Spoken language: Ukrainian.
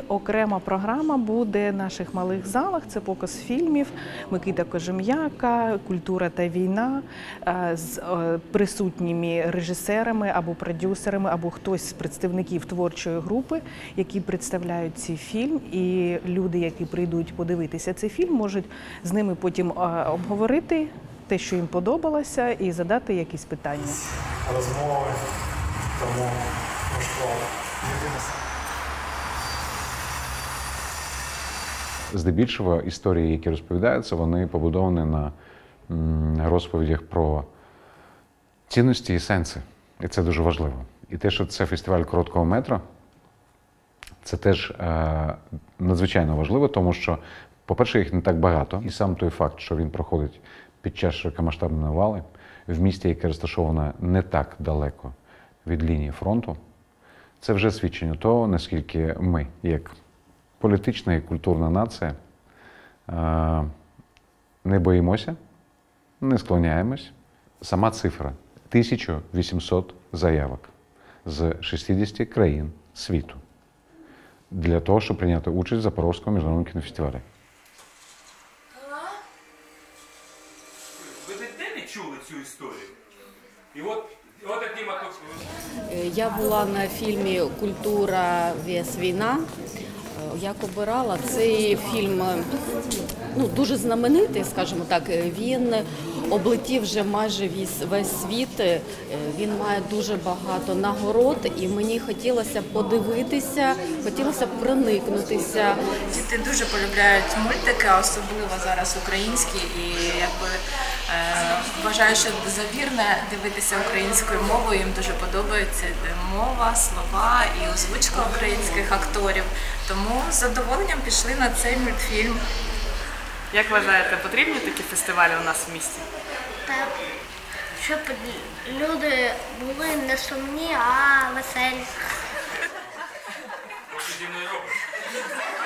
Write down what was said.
окрема програма буде в наших малих залах. Це показ фільмів Микита Кожем'яка, «Культура та війна» з присутніми режисерами або продюсерами, або хтось з представників творчої групи, які представляють цей фільм. І люди, які прийдуть подивитися цей фільм, можуть з ними потім обговорити те, що їм подобалося, і задати якісь питання. Розмови, тому здебільшого історії, які розповідаються, вони побудовані на розповідях про цінності і сенси. І це дуже важливо. І те, що це фестиваль короткого метра, це теж надзвичайно важливо, тому що, по-перше, їх не так багато. І сам той факт, що він проходить під час широкомасштабної навали в місті, яке розташоване не так далеко від лінії фронту, це вже свідчення того, наскільки ми, як політична і культурна нація, не боїмося, не склоняємось. Сама цифра – 1800 заявок з 60 країн світу для того, щоб прийняти участь в Запорізькому міжнародному кінофестивалі. Ви де не чули цю історію? І от такий моток. Я була на фільмі «Культура vs. війна». Як обирала, цей фільм дуже знаменитий, скажімо так, він облетів вже майже весь світ, він має дуже багато нагород, і мені хотілося подивитися, хотілося проникнутися. Діти дуже полюбляють мультики, особливо зараз українські, і вважаю, що завірне дивитися українською мовою, їм дуже подобається мова, слова і озвучка українських акторів. Тому з задоволенням пішли на цей мультфільм. Як вважаєте, потрібні такі фестивалі у нас в місті? Так, щоб люди були не сумні, а веселі. Що ти зі мною робиш?